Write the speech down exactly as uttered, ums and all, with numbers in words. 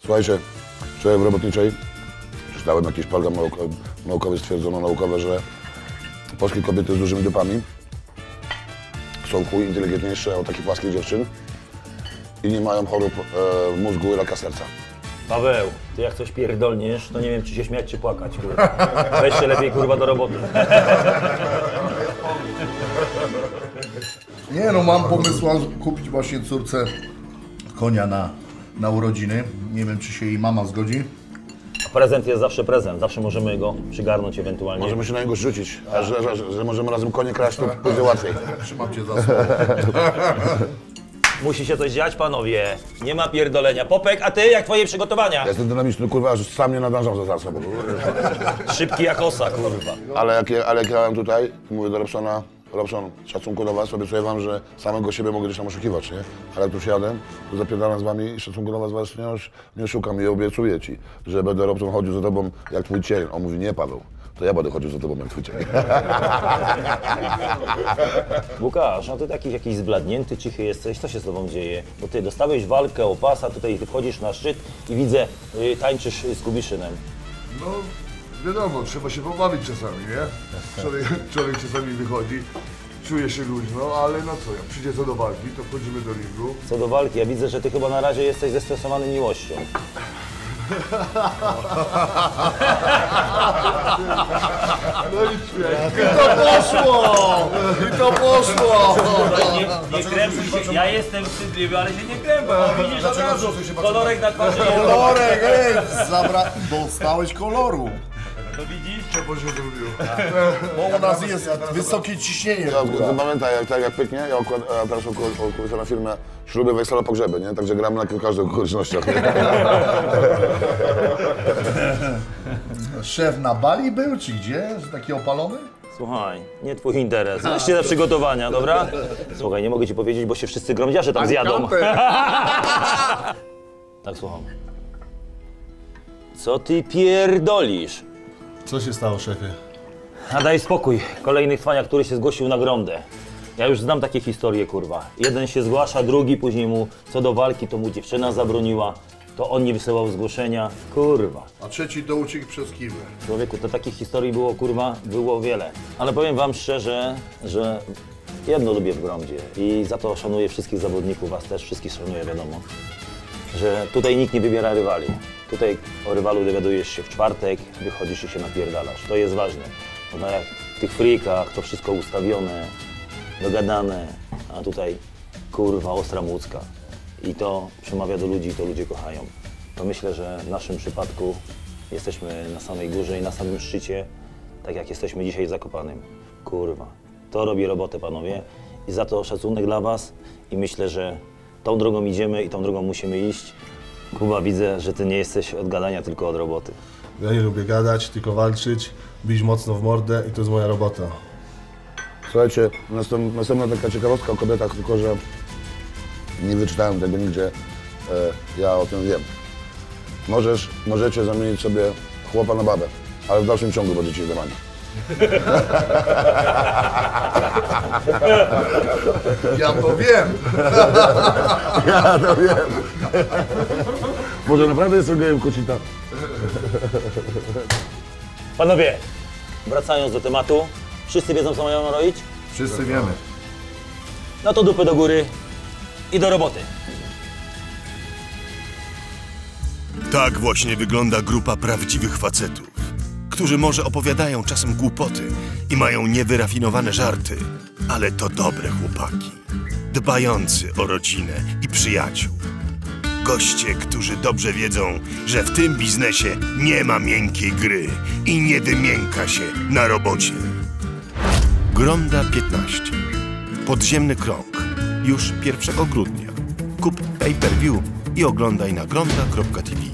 Słuchajcie, wczoraj w Robotniczej czytałem jakiś program naukowy, naukowy, stwierdzono naukowe, że polskie kobiety z dużymi dupami są chuj inteligentniejsze od takich płaskich dziewczyn i nie mają chorób e, mózgu i raka serca. Paweł, ty jak coś pierdolniesz, to nie wiem, czy się śmiać, czy płakać, kurwa. Weź się lepiej, kurwa, do roboty. Nie no, mam pomysł kupić właśnie córce konia na, na urodziny. Nie wiem, czy się jej mama zgodzi. Prezent jest zawsze prezent, zawsze możemy go przygarnąć ewentualnie. Możemy się na niego rzucić, a że, że, że, że możemy razem konie kraść, to będzie łatwiej. Trzymam cię za słowo. Musi się coś dziać, panowie. Nie ma pierdolenia. Popek, a ty, jak twoje przygotowania? Ja jestem dynamiczny, kurwa, aż sam nie nadążam za zasą. Szybki jak osa, kurwa. Ale jak, ja- ale jak jechałem tutaj, mówię do Robsona, Robson, szacunku do was, obiecuję wam, że samego siebie mogę gdzieś tam oszukiwać, nie? Ale jak tu siadę, to zapierdalam z wami i szacunku do was, was nie, osz- nie oszukam i obiecuję ci, że będę, Robson, chodził za tobą jak twój cień. On mówi, nie, Paweł, to ja będę chodził za tobą jak twój cień. Łukasz, no ty taki jakiś zbladnięty, cichy jesteś, co się z tobą dzieje? Bo ty dostałeś walkę o pasa, tutaj wchodzisz na szczyt i widzę, y, tańczysz z Kubiszynem. No, wiadomo, trzeba się pobawić czasami, nie? Człowiek, człowiek czasami wychodzi, czuje się luźno, ale no co, jak przyjdzie co do walki, to wchodzimy do ringu. Co do walki, ja widzę, że ty chyba na razie jesteś zestresowany miłością. No i śmiech. I to poszło! I to poszło! Nie, nie krępuj się, ja jestem wstydliwy, ale się nie krępuj, bo widzisz od razu, kolorek na twarzy nie ma. Kolorek, ej! Zabra... Dostałeś koloru. To widzisz? Bo się zrobiło. Bo u nas jest wysokie ciśnienie. Ja, pamiętaj, jak, tak jak pyknie, ja układ, a teraz układam na firmę śluby, weksela, pogrzeby, nie? Także gramy na każdych okolicznościach. Szef na Bali był, czy gdzie? Że taki opalony? Słuchaj, nie twój interes. Weźcie na przygotowania, dobra? Słuchaj, nie mogę ci powiedzieć, bo się wszyscy gromdziarze tam zjadą. Tak, słucham. Co ty pierdolisz? Co się stało, szefie? A daj spokój. Kolejny cwania, który się zgłosił na grondę. Ja już znam takie historie, kurwa. Jeden się zgłasza, drugi później mu co do walki, to mu dziewczyna zabroniła, to on nie wysyłał zgłoszenia. Kurwa. A trzeci do uciekł przez kiwę. Człowieku, to takich historii było, kurwa, było wiele. Ale powiem wam szczerze, że jedno lubię w Gromdzie i za to szanuję wszystkich zawodników, was też wszystkich szanuję, wiadomo, że tutaj nikt nie wybiera rywali. Tutaj o rywalu dowiadujesz się w czwartek, wychodzisz i się napierdalasz. To jest ważne. Bo jak w tych frikach to wszystko ustawione, dogadane, a tutaj kurwa ostra mucka. I to przemawia do ludzi, to ludzie kochają. To myślę, że w naszym przypadku jesteśmy na samej górze i na samym szczycie, tak jak jesteśmy dzisiaj w Zakopanem. Kurwa, to robi robotę, panowie, i za to szacunek dla was i myślę, że tą drogą idziemy i tą drogą musimy iść. Kuba, widzę, że ty nie jesteś od gadania, tylko od roboty. Ja nie lubię gadać, tylko walczyć, bić mocno w mordę i to jest moja robota. Słuchajcie, następ, następna taka ciekawostka o kobietach, tylko że nie wyczytałem tego nigdzie, e, ja o tym wiem. Możesz, możecie zamienić sobie chłopa na babę, ale w dalszym ciągu będziecie zdemani. Ja to wiem. Ja to wiem. Może naprawdę jest gejem kocita. Panowie, wracając do tematu, wszyscy wiedzą, co mają robić? Wszyscy wiemy. No to dupy do góry i do roboty. Tak właśnie wygląda grupa prawdziwych facetów, którzy może opowiadają czasem głupoty i mają niewyrafinowane żarty, ale to dobre chłopaki, dbający o rodzinę i przyjaciół. Goście, którzy dobrze wiedzą, że w tym biznesie nie ma miękkiej gry i nie wymięka się na robocie. Gronda piętnaście. Podziemny krąg. Już pierwszego grudnia. Kup pay per view i oglądaj na gronda kropka t v.